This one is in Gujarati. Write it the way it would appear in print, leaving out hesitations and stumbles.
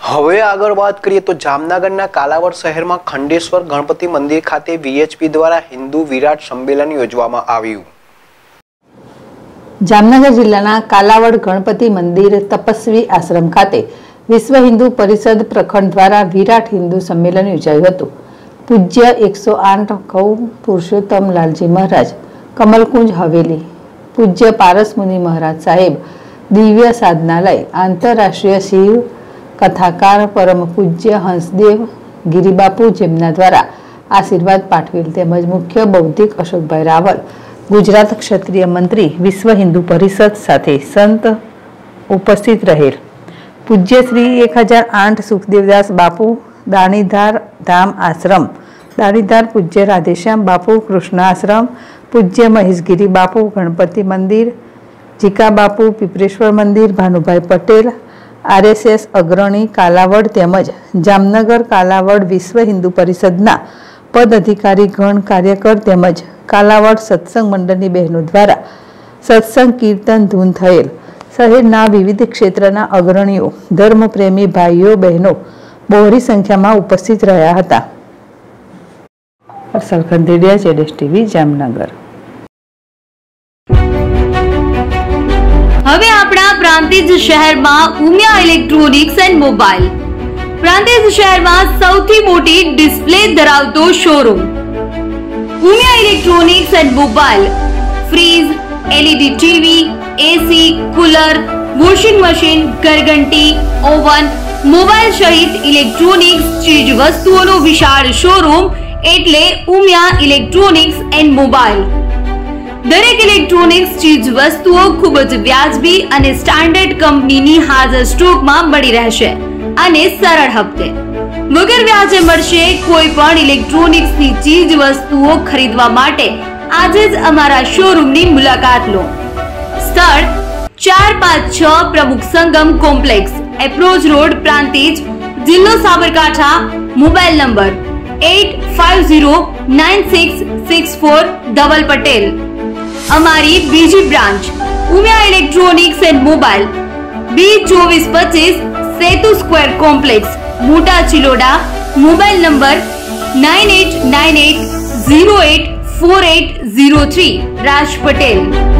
હવે આગળ વાત કરીએ તો જામનગરના કાલાવડ શહેરમાં ખંડેશ્વર ગણપતિ મંદિર ખાતે વીએચપી દ્વારા હિન્દુ વિરાટ સંમેલન યોજવામાં આવ્યું। જામનગર જિલ્લાના કાલાવડ ગણપતિ મંદિર તપસ્વી આશ્રમ ખાતે વિશ્વ હિન્દુ પરિષદ પ્રખંડ દ્વારા વિરાટ હિન્દુ સંમેલન યોજાયું હતું। પૂજ્ય 108 ગૌ પુરુષોત્તમ લાલજી મહારાજ કમલકુંજ હવેલી, પૂજ્ય પારસ મુનિ મહારાજ સાહેબ દિવ્ય સાધનાલય, આંતરરાષ્ટ્રીય શિવ કથાકાર પરમ પૂજ્ય હંસદેવ ગિરિબાપુ જેમના દ્વારા આશીર્વાદ પાઠવેલ તેમજ મુખ્ય બૌદ્ધિક અશોકભાઈ રાવલ, ગુજરાત ક્ષત્રિય મંત્રી વિશ્વ હિન્દુ પરિષદ સાથે સંત ઉપસ્થિત રહેલ। પૂજ્ય શ્રી 1008 સુખદેવદાસ બાપુ દાણીધાર ધામ આશ્રમ, દાણીધાર પૂજ્ય રાધેશ્યામ બાપુ કૃષ્ણ આશ્રમ, પૂજ્ય મહેશગીરી બાપુ ગણપતિ મંદિર, જીકા બાપુ પીપરેશ્વર મંદિર, ભાનુભાઈ પટેલ આરએસએસ અગ્રણી કાલાવડ તેમજ જામનગર કાલાવડ વિશ્વ હિન્દુ પરિષદના પદ અધિકારી ગણ કાર્યકર તેમજ કાલાવડ સત્સંગ મંડળની બહેનો દ્વારા સત્સંગ કીર્તન ધૂન થયેલ। શહેરના વિવિધ ક્ષેત્રના અગ્રણીઓ, ધર્મપ્રેમી ભાઈઓ બહેનો બહોળી સંખ્યામાં ઉપસ્થિત રહ્યા હતા। હર્ષલ ખંડેરિયા, જેડેશ ટીવી, જામનગર। હવે આપણા પ્રાંતિજ શહેરમાં Umiya electronics and mobile, Prantij શહેરમાં સૌથી મોટી ડિસ્પ્લે ધરાવતો showroom. Umiya electronics and mobile fridge, LED TV, AC, cooler, washing machine, ઘરઘંટી, ઓવન, મોબાઈલ સહિત ઇલેક્ટ્રોનિક્સ ચીજ વસ્તુઓનો વિશાળ શોરૂમ એટલે ઉમિયા ઇલેક્ટ્રોનિક્સ એન્ડ મોબાઈલ। દરેક ઇલેક્ટ્રોનિક્સ ચીજ વસ્તુઓ ખૂબ જ વ્યાજબી અને સ્ટાન્ડર્ડ કંપનીની હાજર સ્ટોકમાં મળી રહેશે અને સરળ હપ્તે વગર વ્યાજે મળશે। કોઈ પણ ઇલેક્ટ્રોનિક્સની ચીજ વસ્તુઓ ખરીદવા માટે આજે જ અમારા શોરૂમની મુલાકાત લો। સ્થળ 456 Pramukh Sangam complex, approach road, Prantij, જિલ્લો સાબરકાંઠા। Mobile number 85096640 Dhaval Patel. અમારી બીજી branch Umiya electronics and mobile B2425 Setu square complex, Mota Chiloda. Mobile number 9898084803 Raj Patel.